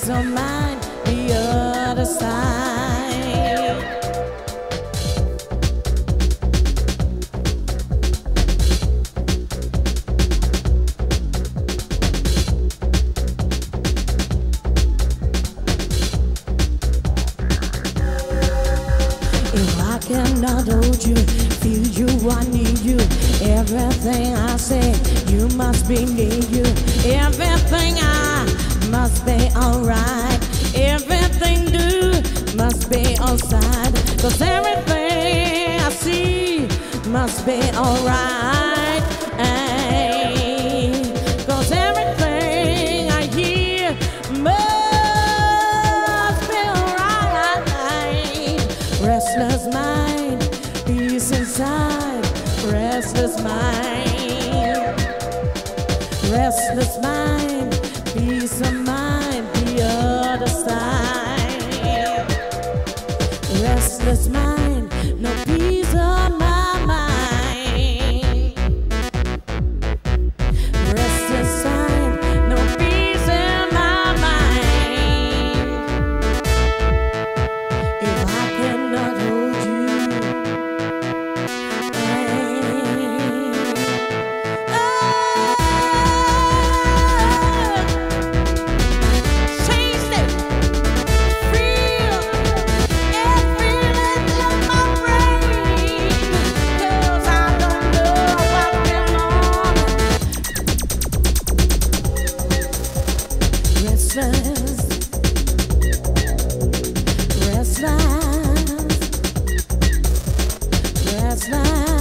peace of mind, the other side. If I cannot hold you, feel you, I need you. Everything I say, you must be near you. Everything I must be alright. Everything do must be outside. Cause everything I see must be alright. Cause everything I hear must be alright. Restless mind, peace inside. Restless mind, restless mind, peace of mind, the other side. Restless mind, no peace of my mind. Restless mind, no peace in my mind. If I cannot hold you, restless, restless.